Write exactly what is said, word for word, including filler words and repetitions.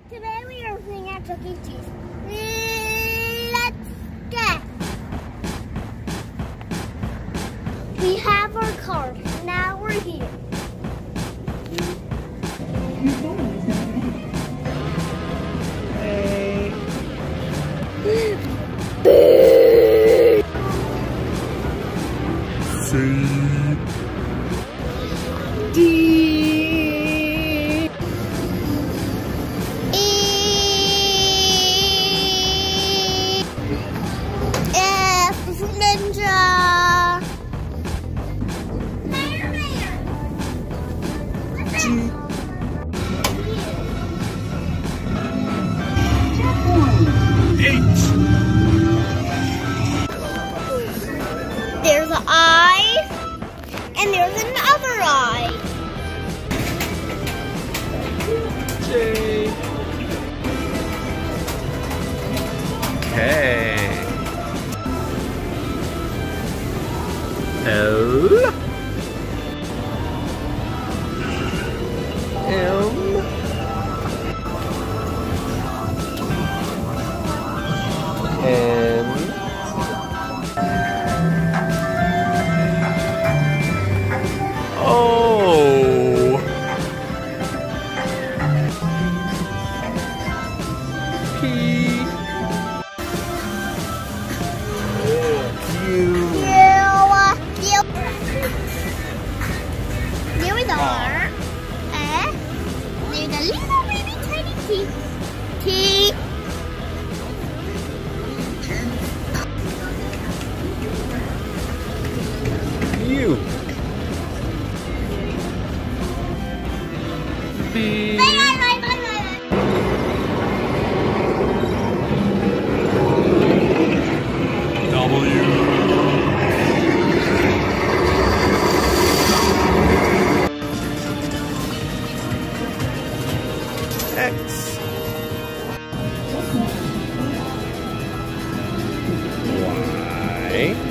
Today we are playing at Chuck E. Cheese. Let's get. We have our car. Now we're here. Hey. C D E F for Ninja. G H. There's an eye, and there's another eye. J K L M N O P Q. There we are. Uh, there's a little baby tiny T. T. U V Bye, bye, bye, bye, bye. W X Y